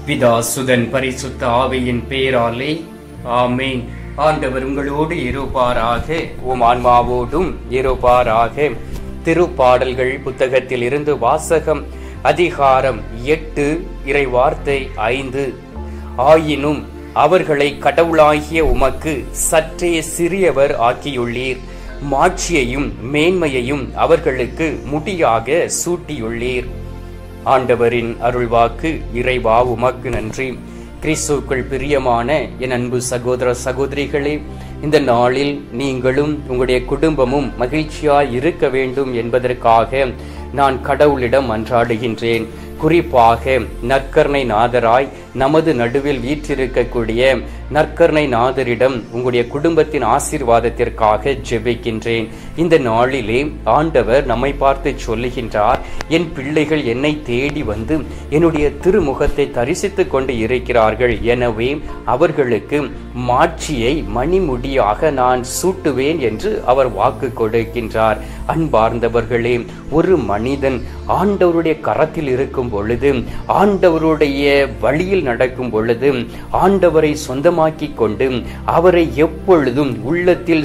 பிதா சுதன் பரிசுத்த ஆவியின் பேராலே ஆமேன். ஆண்டவர் உங்களோடு இருப்பாராக, உம் ஆன்மாவோடும் இருப்பாராக. திருப்பாடல்கள் புத்தகத்தில் இருந்து வாசகம். அதிகாரம் 8, இறைவார்த்தை 5. ஆயினும் அவர்களை கடவுளாகிய உமக்கு சற்றே சிறியவர் ஆக்கியுள்ளீர், மாட்சியையும் மேன்மையையும் அவர்களுக்கு முடியாக சூட்டியுள்ளீர். ஆண்டவரின் அருள்வாக்கு. இறைவா உமக்கு நன்றி. கிறிஸ்துவுக்குள் பிரியமான என் அன்பு சகோதர சகோதரிகளே, இந்த நாளில் நீங்களும் உங்களுடைய குடும்பமும் மகிழ்ச்சியாய் இருக்க வேண்டும் என்பதற்காக நான் கடவுளிடம் மன்றாடுகின்றேன். குறிப்பாக நற்கருணை நாதராய் நமது நடுவில் வீற்றிருக்கக்கூடிய நற்கருணை நாதரிடம் உங்களுடைய குடும்பத்தின் ஆசீர்வாதத்திற்காக ஜெபிக்கின்றேன். இந்த நாளிலே ஆண்டவர் நம்மை பார்த்து சொல்லுகின்றார், என் பிள்ளைகள் என்னை தேடி வந்து என்னுடைய திருமுகத்தை தரிசித்துக் கொண்டு இருக்கிறார்கள், எனவே அவர்களுக்கு மாட்சியை மணிமுடியாக நான் சூட்டுவேன் என்று அவர் வாக்கு கொடுக்கின்றார். அன்பார்ந்தவர்களே, ஒரு மனிதன் ஆண்டவருடைய கரத்தில் இருக்கும் பொழுது, ஆண்டவருடைய வழியில் நடக்கும் பொழுது, ஆண்டவரை சொந்தமாக்கி கொண்டு அவரை எப்பொழுதும் உள்ளத்தில்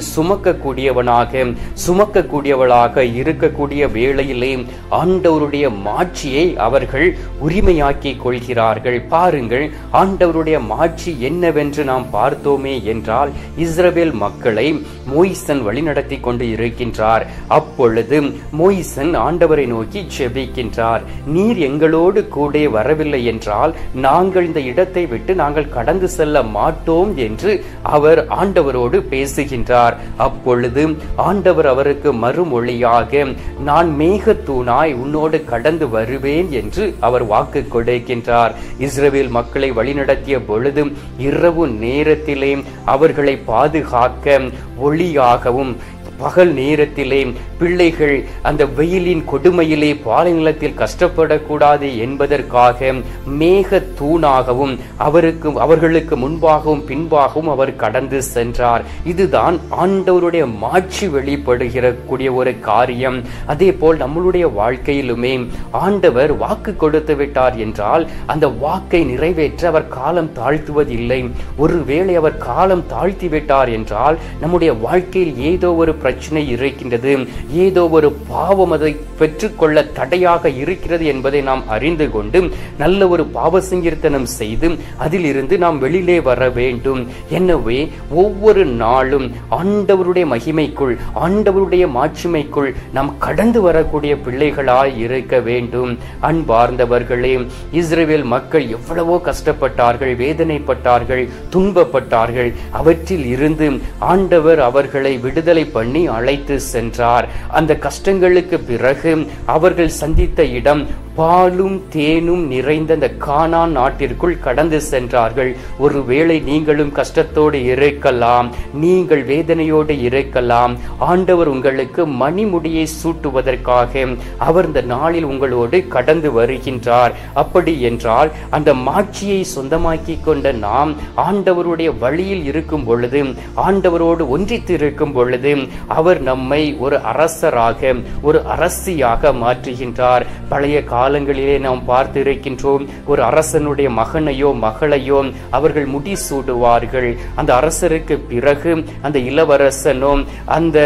சுமக்கக்கூடியவளாக இருக்கக்கூடிய வேளையிலே ஆண்டவருடைய மாட்சியை அவர்கள் உரிமையாக்கி கொள்கிறார்கள். பாருங்கள், ஆண்டவருடைய மாட்சி என்னவென்று நாம் பார்த்தோமே என்றால், இஸ்ரவேல் மக்களை மோய்சன் வழிநடத்தி கொண்டு இருக்கின்றார். அப்பொழுது மோய்சன் ஆண்டவரை நோக்கி ஜெபிக்கின்றார், நீர் எங்களோடு கூட வரவில்லை என்றால் நாங்கள் இந்த இடத்தை விட்டு நாங்கள் கடந்து செல்ல மாட்டோம் என்று அவர் ஆண்டவரோடு பேசுகின்றார். அப்பொழுது ஆண்டவர் அவருக்கு மறுமொழியாக, நான் மேகத்தூணாய் உன்னோடு கடந்து வருவேன் என்று அவர் வாக்கு கொடுக்கின்றார். இஸ்ரவேல் மக்களை வழிநடத்திய பொழுது இரவு நேரத்திலே அவர்களை பாதுகாக்க ஒளியாகவும், பகல் நேரத்திலே பிள்ளைகள் அந்த வெயிலின் கொடுமையிலே பாலைநிலத்தில் கஷ்டப்படக்கூடாது என்பதற்காக மேக தூணாகவும் அவர்களுக்கு முன்பாகவும் பின்பாகவும் அவர் கடந்து சென்றார். இதுதான் ஆண்டவருடைய மாட்சி வெளிப்படுகிற ஒரு காரியம். அதே போல் நம்மளுடைய வாழ்க்கையிலுமே ஆண்டவர் வாக்கு கொடுத்து விட்டார் என்றால் அந்த வாக்கை நிறைவேற்ற அவர் காலம் தாழ்த்துவதில்லை. ஒருவேளை அவர் காலம் தாழ்த்தி விட்டார் என்றால் நம்முடைய வாழ்க்கையில் ஏதோ ஒரு பிரச்சனை இருக்கின்றது, ஏதோ ஒரு பாவம் அதை பெற்றுக்கொள்ள தடையாக இருக்கிறது என்பதை நாம் அறிந்து கொண்டு நல்ல ஒரு பாவ சங்கீர்த்தனம் செய்து அதிலிருந்து நாம் வெளியிலே வர வேண்டும். எனவே ஒவ்வொரு நாளும் ஆண்டவருடைய மகிமைக்குள், ஆண்டவருடைய மாட்சிமைக்குள் நாம் கடந்து வரக்கூடிய பிள்ளைகளாய் இருக்க வேண்டும். அன்பார்ந்தவர்களே, இஸ்ரவேல் மக்கள் எவ்வளவோ கஷ்டப்பட்டார்கள், வேதனைப்பட்டார்கள், துன்பப்பட்டார்கள். அவற்றில் இருந்து ஆண்டவர் அவர்களை விடுதலை பண்ணி அழைத்து சென்றார். அந்த கஷ்டங்களுக்கு பிறகு அவர்கள் சந்தித்த இடம் பாலும் தேனும் நிறைந்த அந்த கானான் நாட்டிற்குள் கடந்து சென்றார்கள். ஒருவேளை நீங்களும் கஷ்டத்தோடு இருக்கலாம், நீங்கள் வேதனையோடு இருக்கலாம். ஆண்டவர் உங்களுக்கு மணிமுடியை சூட்டுவதற்காக அவர் இந்த நாளில் உங்களோடு கடந்து வருகின்றார். அப்படி என்றால் அந்த மாட்சியை சொந்தமாக்கி கொண்ட நாம் ஆண்டவருடைய வழியில் இருக்கும் பொழுது, ஆண்டவரோடு ஒன்றித்து இருக்கும் பொழுது அவர் நம்மை ஒரு அரசராக, ஒரு அரசியாக மாற்றுகின்றார். பழைய காலங்களிலே நாம் பார்த்து இருக்கின்றோம், ஒரு அரசனுடைய மகனையோ மகளையோ அவர்கள் முடிசூடுவார்கள். அந்த அரசருக்கு பிறகு அந்த இளவரசனோ அந்த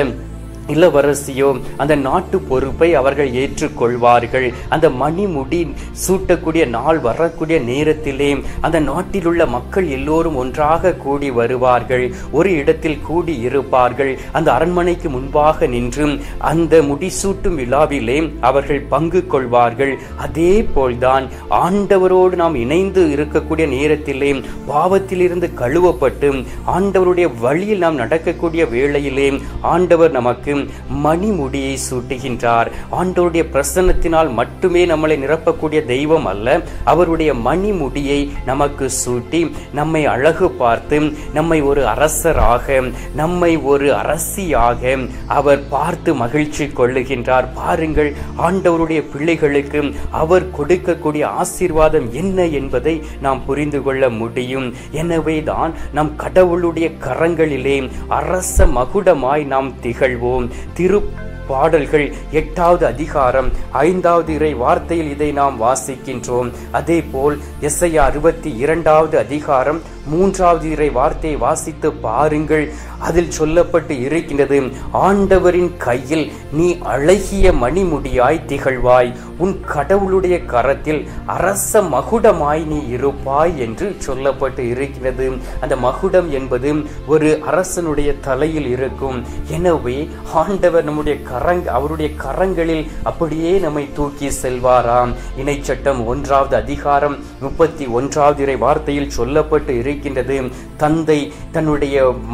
இளவரசியோ அந்த நாட்டு பொறுப்பை அவர்கள் ஏற்றுக்கொள்வார்கள். அந்த மணிமுடி சூட்டக்கூடிய நாள் வரக்கூடிய நேரத்திலே அந்த நாட்டில் உள்ள மக்கள் எல்லோரும் ஒன்றாக கூடி வருவார்கள், ஒரு இடத்தில் கூடி இருப்பார்கள். அந்த அரண்மனைக்கு முன்பாக நின்று அந்த முடிசூட்டும் விழாவிலே அவர்கள் பங்கு கொள்வார்கள். அதே போல்தான் ஆண்டவரோடு நாம் இணைந்து இருக்கக்கூடிய நேரத்திலே பாவத்திலிருந்து கழுவப்பட்டு ஆண்டவருடைய வழியில் நாம் நடக்கக்கூடிய வேளையிலே ஆண்டவர் நமக்கு மணிமுடியை சூட்டுகின்றார். ஆண்டவருடைய பிரசன்னத்தினால் மட்டுமே நம்மளை நிரப்பக்கூடிய தெய்வம் அல்ல, அவருடைய மணிமுடியை நமக்கு சூட்டி நம்மை அழகு பார்த்து நம்மை ஒரு அரசராக, நம்மை ஒரு அரசியாக அவர் பார்த்து மகிழ்ச்சி கொள்ளுகின்றார். பாருங்கள், ஆண்டவருடைய பிள்ளைகளுக்கு அவர் கொடுக்கக்கூடிய ஆசீர்வாதம் என்ன என்பதை நாம் புரிந்து கொள்ள முடியும். எனவேதான் நம் கடவுளுடைய கரங்களிலே அரச மகுடமாய் நாம் திகழ்வோம். பாடல்கள் 8வது அதிகாரம் 5வது இறை வார்த்தையில் இதை நாம் வாசிக்கின்றோம். அதே போல் எசையா 62வது அதிகாரம் 3வது இறை வார்த்தையை வாசித்து பாருங்கள். அதில் சொல்லப்பட்டு இருக்கின்றது, ஆண்டவரின் கையில் நீ அழகிய மணிமுடியாய் திகழ்வாய், உன் கடவுளுடைய கரத்தில் அரச மகுடமாய் நீ இருப்பாய் என்று சொல்லப்பட்டு இருக்கிறது. அந்த மகுடம் என்பது ஒரு அரசனுடைய தலையில் இருக்கும். எனவே ஆண்டவர் நம்முடைய அவருடைய கரங்களில் அப்படியே நம்மை தூக்கி செல்வாராம். இணைச்சட்டம் 1வது அதிகாரம் 31வது இறை வார்த்தையில் சொல்லப்பட்டு இருக்கின்றது, தந்தை தன்னுடைய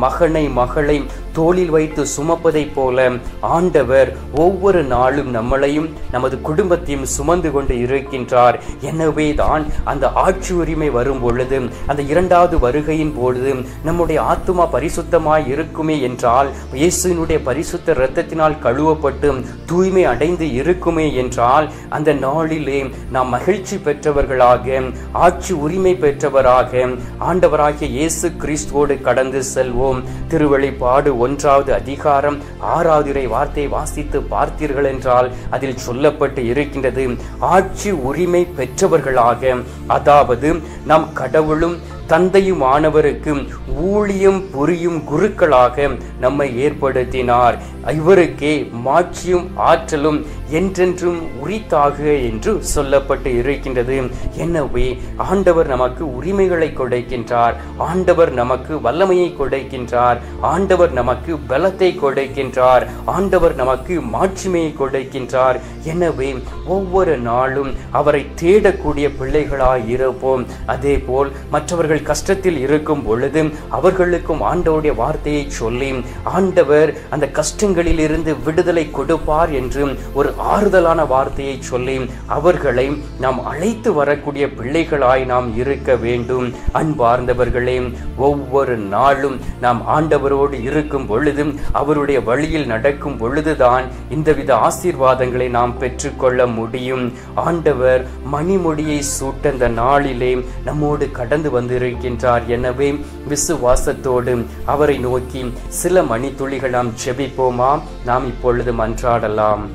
மகளை தோளில் வைத்து சுமப்பதை போல ஆண்டவர் ஒவ்வொரு நாளும் நம்மளையும் நமது குடும்பத்தையும் சுமந்து கொண்டு இருக்கின்றார். எனவே தான் அந்த ஆட்சி உரிமை வரும் பொழுது, அந்த 2வது வருகையின் பொழுது நம்முடைய ஆத்துமா பரிசுத்தமாய் இருக்குமே என்றால், இயேசுவினுடைய பரிசுத்த இரத்தத்தினால் கழுவப்பட்டு தூய்மை அடைந்து இருக்குமே என்றால், அந்த நாளிலே நாம் மகிழ்ச்சி பெற்றவர்களாக, ஆட்சி உரிமை பெற்றவராக ஆண்டவராகிய இயேசு கிறிஸ்துவோடு கடந்து செல்வோம். திருவெளிப்பாடு 1வது அதிகாரம் 6வது இறை வார்த்தையை வாசித்து பார்த்தீர்கள் என்றால் அதில் சொல்லப்பட்டு இருக்கின்றது, ஆட்சி உரிமை பெற்றவர்களாக, அதாவது நம் கடவுளும் தந்தையுமானவருக்கு ஊழியம் புரியும் குருக்களாக நம்மை ஏற்படுத்தினார். இவருக்கே மாட்சியும் ஆற்றலும் என்றென்றும் உரித்தாக என்று சொல்லப்பட்டு இருக்கின்றது. எனவே ஆண்டவர் நமக்கு உரிமைகளை கொடுக்கின்றார், ஆண்டவர் நமக்கு வல்லமையை கொடுக்கின்றார், ஆண்டவர் நமக்கு பலத்தை கொடுக்கின்றார், ஆண்டவர் நமக்கு மாட்சிமையை கொடுக்கின்றார். எனவே ஒவ்வொரு நாளும் அவரை தேடக்கூடிய பிள்ளைகளாய் இருப்போம். அதே போல் மற்றவர்கள் கஷ்டத்தில் இருக்கும் பொழுது அவர்களுக்கும் ஆண்டவருடைய வார்த்தையை சொல்லி ஆண்டவர் அந்த கஷ்டங்களில் இருந்து விடுதலை கொடுப்பார் என்று ஒரு ஆறுதலான வார்த்தையை சொல்லி அவர்களை நாம் அழைத்து வரக்கூடிய பிள்ளைகளாய் நாம் இருக்க வேண்டும். அன்பார்ந்தவர்களே, ஒவ்வொரு நாளும் நாம் ஆண்டவரோடு இருக்கும் பொழுதும் அவருடைய வழியில் நடக்கும் பொழுதுதான் இந்தவித ஆசீர்வாதங்களை நாம் பெற்றுக்கொள்ள முடியும். ஆண்டவர் மணிமொழியை சூட்ட அந்த நாளிலே நம்மோடு கடந்து வந்திருக்கின்றார். எனவே விசுவாசத்தோடு அவரை நோக்கி சில மணித்துளிகள் நாம் ஜெபிப்போமா? நாம் இப்பொழுது மன்றாடலாம்.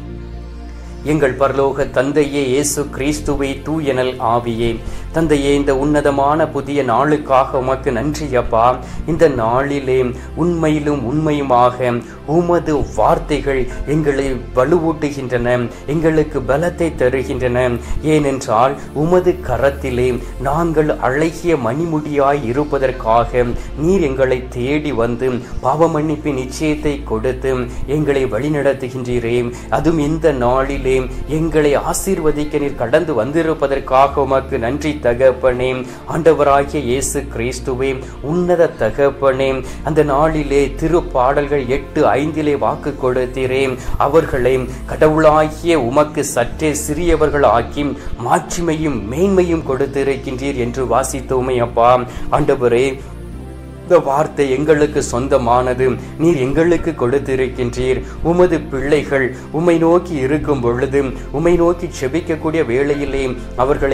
எங்கள் பரலோக தந்தையே, இயேசு கிறிஸ்துவே, தூயனல் ஆவியே, தந்தையே, இந்த உன்னதமான புதிய நாளுக்காக உமக்கு நன்றி அப்பா. இந்த நாளிலே உண்மையிலும் உண்மையுமாக உமது வார்த்தைகள் எங்களை வலுவூட்டுகின்றன, எங்களுக்கு பலத்தை தருகின்றன. ஏனென்றால் உமது கரத்திலே நாங்கள் அழகிய மணிமுடியாய் இருப்பதற்காக நீர் எங்களை தேடி வந்து பாவ மன்னிப்பின் நிச்சயத்தை கொடுத்து எங்களை வழிநடத்துகின்றீரே. அதுவும் இந்த நாளிலே எங்களை ஆசீர்வதிக்க நீர் கடந்து வந்திருப்பதற்காக உமக்கு நன்றி தகப்பனே. ஆண்டவராகிய இயேசு கிறிஸ்துவே, உன்னத தகப்பனே, அந்த நாளிலே திரு பாடல்கள் 8:5 வாக்கு கொடுத்தீரே. அவர்களை கடவுளாகிய உமக்கு சற்றே சிறியவர்கள் ஆக்கி மாட்சிமையும் மேன்மையும் கொடுத்திருக்கின்றீர் என்று வாசித்தோமே அப்பா. ஆண்டவரே, இந்த வார்த்தை எங்களுக்கு சொந்தமானது, நீர் எங்களுக்கு கொடுத்திருக்கின்றீர். உமது பிள்ளைகள் உம்மை நோக்கி இருக்கும் பொழுது, உம்மை நோக்கி செபிக்கக்கூடிய வேளையிலே அவர்களை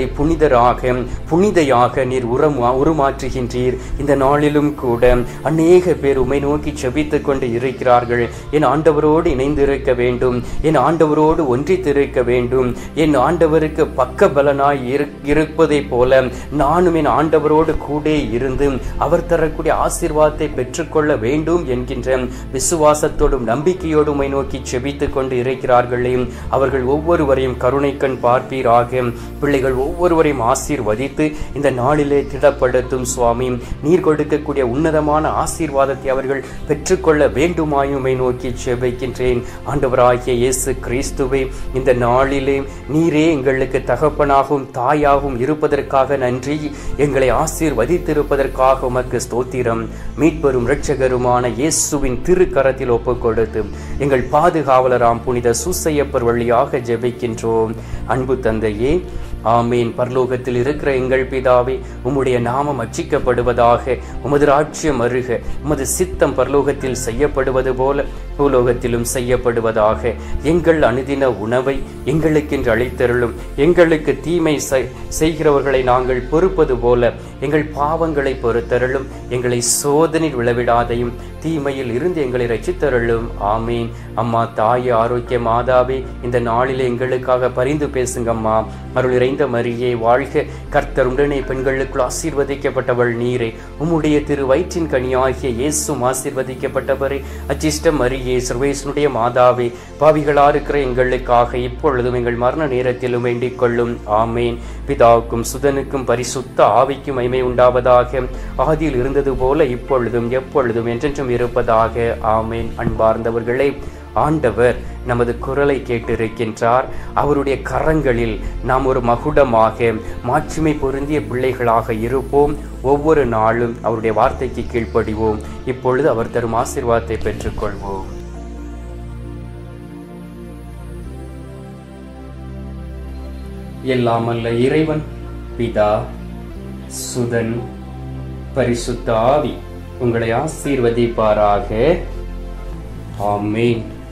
புனிதையாக நீர் உருமாற்றுகின்றீர். இந்த நாளிலும் கூட அநேக பேர் உம்மை நோக்கி செபித்துக் கொண்டு இருக்கிறார்கள். என் ஆண்டவரோடு இணைந்திருக்க வேண்டும், என் ஆண்டவரோடு ஒன்றித்திருக்க வேண்டும், என் ஆண்டவருக்கு பக்க பலனாய் இருப்பதை போல நானும் என் ஆண்டவரோடு கூட இருந்து அவர் தரக்கூடிய ஆசீர்வாதத்தை பெற்றுக்கொள்ள வேண்டும் என்கின்ற விசுவாசத்தோடும் நம்பிக்கையோடு உம்மை நோக்கி செபித்துக் கொண்டு இருக்கிறார்களே. அவர்கள் ஒவ்வொருவரையும் கருணை கண் பார்ப்பீராக. பிள்ளைகள் ஒவ்வொருவரையும் ஆசீர்வதித்து இந்த நாளிலே திடப்படுத்தும் சுவாமி. நீர் கொடுக்கக்கூடிய உன்னதமான ஆசீர்வாதத்தை அவர்கள் பெற்றுக்கொள்ள வேண்டுமாய் உம்மை நோக்கி செபிக்கின்றேன். ஆண்டவராகிய இயேசு கிறிஸ்துவே, இந்த நாளிலே நீரே எங்களுக்கு தகப்பனாகவும் தாயாகவும் இருப்பதற்காக நன்றி. எங்களை ஆசீர்வதித்திருப்பதற்காக உமக்கு ஸ்தோத்திரம். மீட்பெரும் இரட்சகருமான இயேசுவின் திருக்கரத்தில் ஒப்புக் கொடுத்து எங்கள் பாதுகாவலராம் புனித சூசையப்பர் வழியாக ஜெபிக்கின்றோம். அன்பு தந்தையே, ஆமீன். பரலோகத்தில் இருக்கிற எங்கள் பிதாவே, உம்முடைய நாமம் அர்ச்சிக்கப்படுவதாக. உமது ராஜ்யம் வருக. உமது சித்தம் பரலோகத்தில் செய்யப்படுவது போல பூலோகத்திலும் செய்யப்படுவதாக. எங்கள் அனுதின உணவை எங்களுக்கென்று அளித்தருளும். எங்களுக்கு தீமை செய்கிறவர்களை நாங்கள் பொறுப்பது போல எங்கள் பாவங்களை பொறுத்தருளும். எங்களை சோதனையில் விழவிடாதையும் தீமையில் இருந்து எங்களை ரட்சித்தருளும். ஆமீன். அம்மா தாயே, ஆரோக்கிய மாதாவே, இந்த நாளில் எங்களுக்காக பரிந்து பேசுங்கம்மா. அருள் இறைந்த மரியே வாழ்க. கர்த்தர் உடனே பெண்களுக்குள் ஆசீர்வதிக்கப்பட்டவள் நீரே. உம்முடைய திரு வயிற்றின் கனியாகிய இயேசும் ஆசீர்வதிக்கப்பட்டவரே. அச்சிஷ்ட மரியே, சர்வேசனுடைய மாதாவே, பாவிகளா இருக்கிற எங்களுக்காக இப்பொழுதும் எங்கள் மரண நேரத்திலும் வேண்டிக் கொள்ளும். ஆமேன். பிதாவுக்கும் சுதனுக்கும் பரிசுத்த ஆவிக்கும் மகிமை உண்டாவதாக. ஆதியில் இருந்தது போல இப்பொழுதும் எப்பொழுதும் என்றென்றும் இருப்பதாக. ஆமேன். அன்பார்ந்தவர்களே, ஆண்டவர் நமது குரலை கேட்டிருக்கின்றார். அவருடைய கரங்களில் நாம் ஒரு மகுடமாக மாட்சிமை பொருந்திய பிள்ளைகளாக இருப்போம். ஒவ்வொரு நாளும் அவருடைய வார்த்தைக்கு கீழ்ப்படிவோம். இப்பொழுது அவர் தரும் ஆசீர்வாதத்தை பெற்றுக்கொள்வோம். எல்லாம் அல்ல இறைவன் பிதா, சுதன், பரிசுத்த ஆவி உங்களை ஆசீர்வதிப்பாராக. ஆமேன்.